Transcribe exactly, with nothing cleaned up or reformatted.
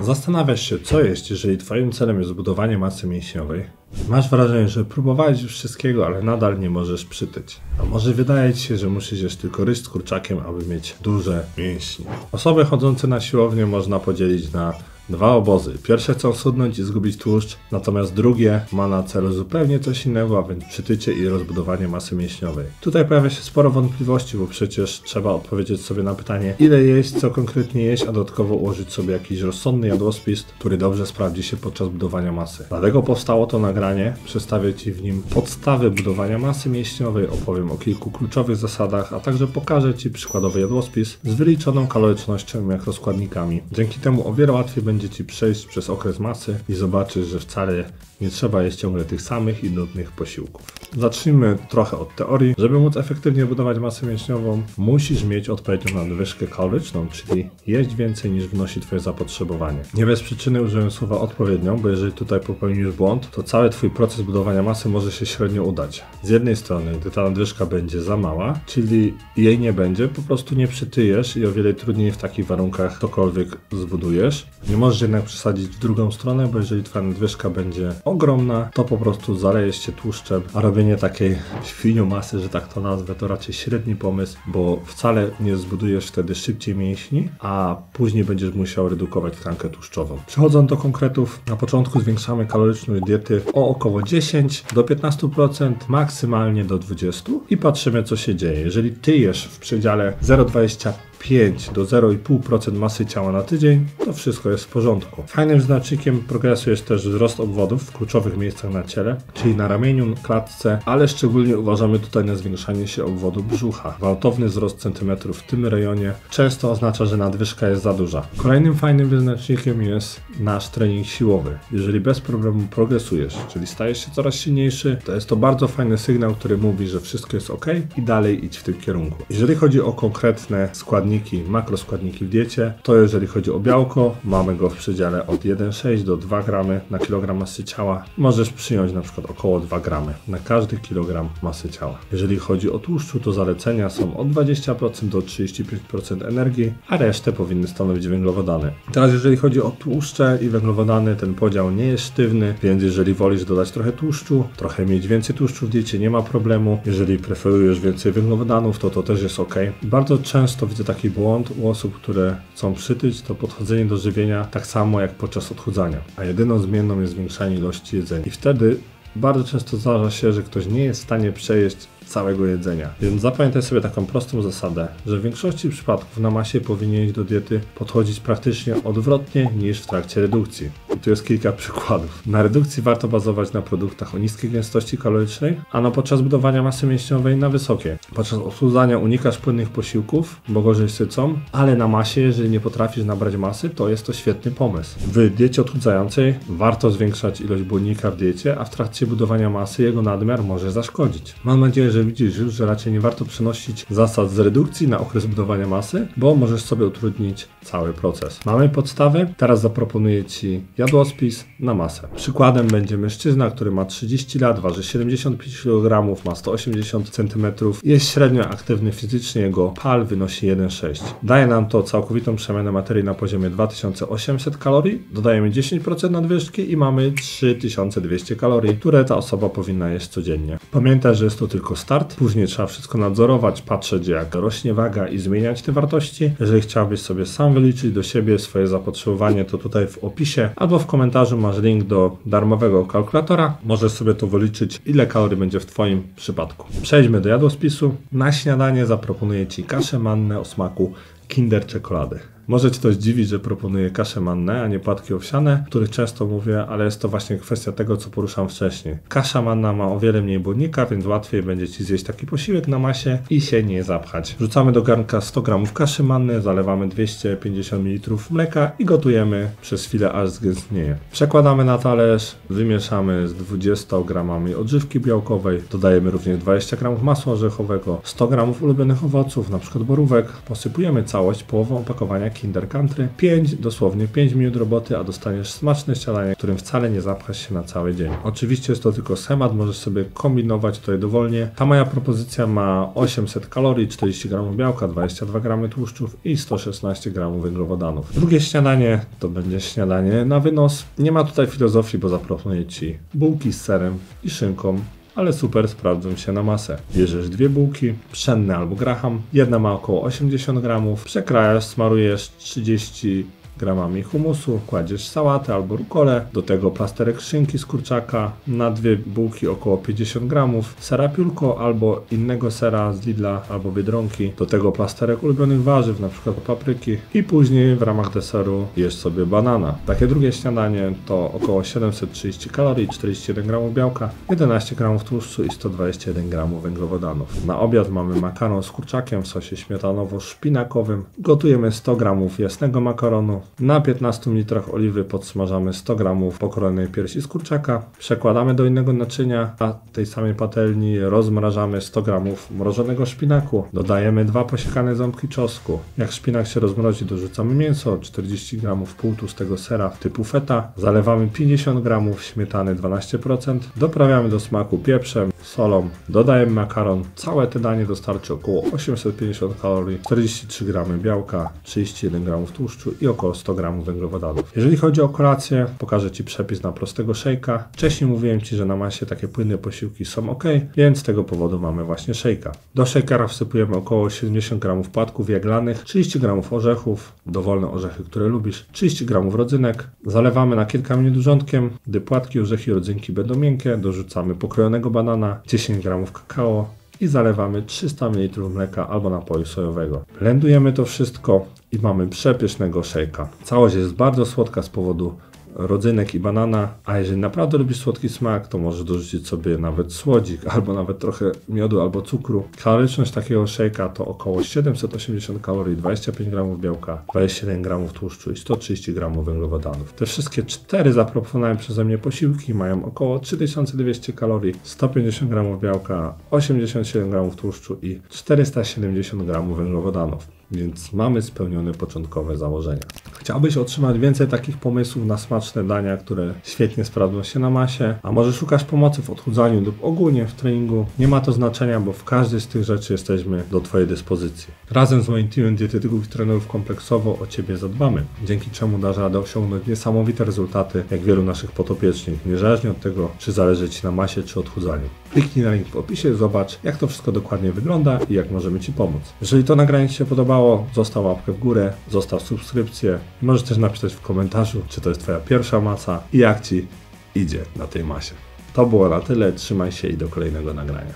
Zastanawiasz się, co jest, jeżeli twoim celem jest zbudowanie masy mięśniowej? Masz wrażenie, że próbowałeś już wszystkiego, ale nadal nie możesz przytyć. A może wydaje ci się, że musisz jeść tylko ryż z kurczakiem, aby mieć duże mięśnie. Osoby chodzące na siłownię można podzielić na dwa obozy. Pierwsze chcą schudnąć i zgubić tłuszcz, natomiast drugie ma na celu zupełnie coś innego, a więc przytycie i rozbudowanie masy mięśniowej. Tutaj pojawia się sporo wątpliwości, bo przecież trzeba odpowiedzieć sobie na pytanie, ile jeść, co konkretnie jeść, a dodatkowo ułożyć sobie jakiś rozsądny jadłospis, który dobrze sprawdzi się podczas budowania masy. Dlatego powstało to nagranie, przedstawię Ci w nim podstawy budowania masy mięśniowej, opowiem o kilku kluczowych zasadach, a także pokażę Ci przykładowy jadłospis z wyliczoną kalorycznością i makroskładnikami. Dzięki temu o wiele łatwiej będzie będzie Ci przejść przez okres masy i zobaczysz, że wcale nie trzeba jeść ciągle tych samych i nudnych posiłków. Zacznijmy trochę od teorii. Żeby móc efektywnie budować masę mięśniową, musisz mieć odpowiednią nadwyżkę kaloryczną, czyli jeść więcej niż wnosi Twoje zapotrzebowanie. Nie bez przyczyny użyłem słowa odpowiednią, bo jeżeli tutaj popełnisz błąd, to cały Twój proces budowania masy może się średnio udać. Z jednej strony, gdy ta nadwyżka będzie za mała, czyli jej nie będzie, po prostu nie przytyjesz i o wiele trudniej w takich warunkach cokolwiek zbudujesz. Nie możesz jednak przesadzić w drugą stronę, bo jeżeli Twoja nadwyżka będzie ogromna, to po prostu zalejesz się tłuszczem, a robienie takiej świniu masy, że tak to nazwę, to raczej średni pomysł, bo wcale nie zbudujesz wtedy szybciej mięśni, a później będziesz musiał redukować tkankę tłuszczową. Przechodząc do konkretów, na początku zwiększamy kaloryczność diety o około dziesięć do piętnastu procent, maksymalnie do dwudziestu procent i patrzymy, co się dzieje. Jeżeli ty jesz w przedziale zero przecinek dwadzieścia pięć do zero przecinek pięć procent masy ciała na tydzień, to wszystko jest w porządku. Fajnym znacznikiem progresu jest też wzrost obwodów w kluczowych miejscach na ciele, czyli na ramieniu, klatce, ale szczególnie uważamy tutaj na zwiększanie się obwodu brzucha. Gwałtowny wzrost centymetrów w tym rejonie często oznacza, że nadwyżka jest za duża. Kolejnym fajnym wyznacznikiem jest nasz trening siłowy. Jeżeli bez problemu progresujesz, czyli stajesz się coraz silniejszy, to jest to bardzo fajny sygnał, który mówi, że wszystko jest ok i dalej idź w tym kierunku. Jeżeli chodzi o konkretne składniki, makroskładniki w diecie, to jeżeli chodzi o białko, mamy go w przedziale od jeden przecinek sześć do dwa gramy na kilogram masy ciała. Możesz przyjąć na przykład około dwa gramy na każdy kilogram masy ciała. Jeżeli chodzi o tłuszczu, to zalecenia są od dwudziestu procent do trzydziestu pięciu procent energii, a resztę powinny stanowić węglowodany. Teraz jeżeli chodzi o tłuszcze i węglowodany, ten podział nie jest sztywny, więc jeżeli wolisz dodać trochę tłuszczu, trochę mieć więcej tłuszczu w diecie, nie ma problemu. Jeżeli preferujesz więcej węglowodanów, to to też jest ok. Bardzo często widzę taki błąd u osób, które chcą przytyć, to podchodzenie do żywienia tak samo jak podczas odchudzania, a jedyną zmienną jest zwiększanie ilości jedzenia. I wtedy bardzo często zdarza się, że ktoś nie jest w stanie przejeść całego jedzenia. Więc zapamiętaj sobie taką prostą zasadę, że w większości przypadków na masie powinieneś do diety podchodzić praktycznie odwrotnie niż w trakcie redukcji. I tu jest kilka przykładów. Na redukcji warto bazować na produktach o niskiej gęstości kalorycznej, a no podczas budowania masy mięśniowej na wysokiej. Podczas odchudzania unikasz płynnych posiłków, bo gorzej sycą, ale na masie, jeżeli nie potrafisz nabrać masy, to jest to świetny pomysł. W diecie odchudzającej warto zwiększać ilość błonnika w diecie, a w trakcie budowania masy jego nadmiar może zaszkodzić. Mam nadzieję, że widzisz już, że raczej nie warto przenosić zasad z redukcji na okres budowania masy, bo możesz sobie utrudnić cały proces. Mamy podstawę, teraz zaproponuję Ci jadłospis na masę. Przykładem będzie mężczyzna, który ma trzydzieści lat, waży siedemdziesiąt pięć kilogramów, ma sto osiemdziesiąt centymetrów, jest średnio aktywny fizycznie, jego P A L wynosi jeden przecinek sześć. Daje nam to całkowitą przemianę materii na poziomie dwa tysiące osiemset kalorii, dodajemy dziesięć procent nadwyżki i mamy trzy tysiące dwieście kalorii, które ta osoba powinna jeść codziennie. Pamiętaj, że jest to tylko start, później trzeba wszystko nadzorować, patrzeć jak rośnie waga i zmieniać te wartości. Jeżeli chciałbyś sobie sam wyliczyć do siebie swoje zapotrzebowanie, to tutaj w opisie albo w komentarzu masz link do darmowego kalkulatora. Możesz sobie to wyliczyć, ile kalorii będzie w Twoim przypadku. Przejdźmy do jadłospisu. Na śniadanie zaproponuję Ci kaszę mannę o smaku Kinder czekolady. Może Cię to zdziwić, że proponuję kaszę mannę, a nie płatki owsiane, o których często mówię, ale jest to właśnie kwestia tego, co poruszam wcześniej. Kasza manna ma o wiele mniej błonnika, więc łatwiej będzie Ci zjeść taki posiłek na masie i się nie zapchać. Wrzucamy do garnka sto gramów kaszy manny, zalewamy dwieście pięćdziesiąt mililitrów mleka i gotujemy przez chwilę, aż zgęstnieje. Przekładamy na talerz, wymieszamy z dwudziestoma gramami odżywki białkowej, dodajemy również dwadzieścia gramów masła orzechowego, sto gramów ulubionych owoców, np. borówek, posypujemy całość połową opakowania Kinder Country. pięć, dosłownie pięć minut roboty, a dostaniesz smaczne śniadanie, którym wcale nie zapchasz się na cały dzień. Oczywiście jest to tylko schemat, możesz sobie kombinować tutaj dowolnie. Ta moja propozycja ma osiemset kalorii, czterdzieści gramów białka, dwadzieścia dwa gramy tłuszczów i sto szesnaście gramów węglowodanów. Drugie śniadanie to będzie śniadanie na wynos. Nie ma tutaj filozofii, bo zaproponuję Ci bułki z serem i szynką, ale super sprawdzą się na masę. Bierzesz dwie bułki, pszenne albo graham, jedna ma około osiemdziesiąt gramów, przekrajasz, smarujesz trzydzieści gramami humusu, kładziesz sałatę albo rukolę, do tego plasterek szynki z kurczaka, na dwie bułki około pięćdziesiąt gramów, sera piórko albo innego sera z Lidla albo Biedronki, do tego plasterek ulubionych warzyw, np. papryki i później w ramach deseru jesz sobie banana. Takie drugie śniadanie to około siedemset trzydzieści kalorii, czterdzieści jeden gramów białka, jedenaście gramów tłuszczu i sto dwadzieścia jeden gramów węglowodanów. Na obiad mamy makaron z kurczakiem w sosie śmietanowo-szpinakowym. Gotujemy sto gramów jasnego makaronu. Na piętnastu litrach oliwy podsmażamy sto gramów pokrojonej piersi z kurczaka. Przekładamy do innego naczynia, a tej samej patelni rozmrażamy sto gramów mrożonego szpinaku. Dodajemy dwa posiekane ząbki czosnku. Jak szpinak się rozmrozi, dorzucamy mięso, czterdzieści gramów półtłustego sera typu feta. Zalewamy pięćdziesiąt gramów śmietany dwanaście procent. Doprawiamy do smaku pieprzem, solą. Dodajemy makaron. Całe te danie dostarczy około osiemset pięćdziesiąt kalorii, czterdzieści trzy gramy białka, trzydzieści jeden gramów tłuszczu i około sto gramów węglowodanów. Jeżeli chodzi o kolację, pokażę Ci przepis na prostego szejka. Wcześniej mówiłem Ci, że na masie takie płynne posiłki są ok, więc z tego powodu mamy właśnie szejka. Do szejkera wsypujemy około siedemdziesiąt gramów płatków jaglanych, trzydzieści gramów orzechów, dowolne orzechy, które lubisz, trzydzieści gramów rodzynek. Zalewamy na kilka minut wrzątkiem. Gdy płatki, orzechy i rodzynki będą miękkie, dorzucamy pokrojonego banana, dziesięć gramów kakao i zalewamy trzysta mililitrów mleka albo napoju sojowego. Blendujemy to wszystko i mamy przepysznego szejka. Całość jest bardzo słodka z powodu rodzynek i banana, a jeżeli naprawdę lubisz słodki smak, to możesz dorzucić sobie nawet słodzik, albo nawet trochę miodu albo cukru. Kaloryczność takiego szejka to około siedemset osiemdziesiąt kalorii, dwadzieścia pięć gramów białka, dwadzieścia jeden gramów tłuszczu i sto trzydzieści gramów węglowodanów. Te wszystkie cztery zaproponowane przeze mnie posiłki mają około trzy tysiące dwieście kalorii, sto pięćdziesiąt gramów białka, osiemdziesiąt siedem gramów tłuszczu i czterysta siedemdziesiąt gramów węglowodanów. Więc mamy spełnione początkowe założenia. Chciałbyś otrzymać więcej takich pomysłów na smaczne dania, które świetnie sprawdzą się na masie, a może szukasz pomocy w odchudzaniu lub ogólnie w treningu? Nie ma to znaczenia, bo w każdej z tych rzeczy jesteśmy do Twojej dyspozycji. Razem z moim teamem dietetyków i trenerów kompleksowo o Ciebie zadbamy, dzięki czemu dasz radę osiągnąć niesamowite rezultaty, jak wielu naszych podopiecznych, niezależnie od tego, czy zależy Ci na masie, czy odchudzaniu. Kliknij na link w opisie, zobacz, jak to wszystko dokładnie wygląda i jak możemy Ci pomóc. Jeżeli to nagranie Ci się podobało, zostaw łapkę w górę, zostaw subskrypcję. Możesz też napisać w komentarzu, czy to jest Twoja pierwsza masa i jak Ci idzie na tej masie. To było na tyle, trzymaj się i do kolejnego nagrania.